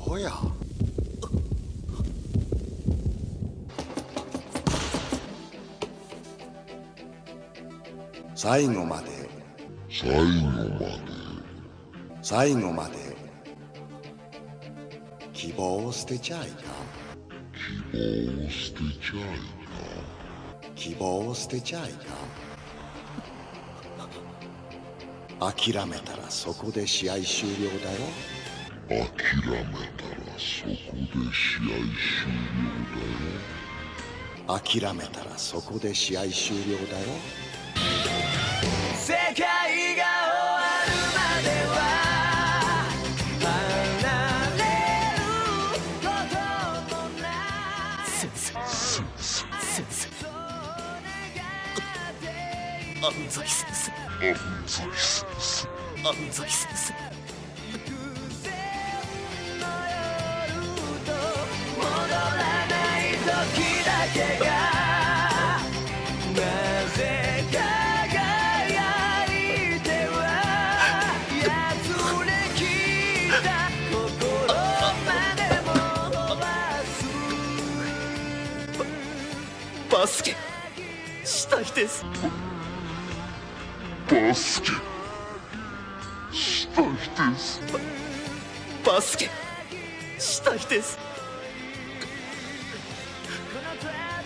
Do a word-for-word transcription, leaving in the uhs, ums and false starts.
こや。最後まで最後まで最後まで希望を捨てちゃいか。 希望を捨てちゃいか。 希望を捨てちゃいか。諦めたらそこで試合終了だよ。 諦めたらそこで試合終了だよ。 諦めたらそこで試合終了だよ。 世界が終わるまでは離れることもない。先生先生先生安西先生安西先生安西先生戻らない時だけがなぜか輝いてはやつれきた心までも壊す。バスケしたいです。 バスケしたいです。 バスケしたいです。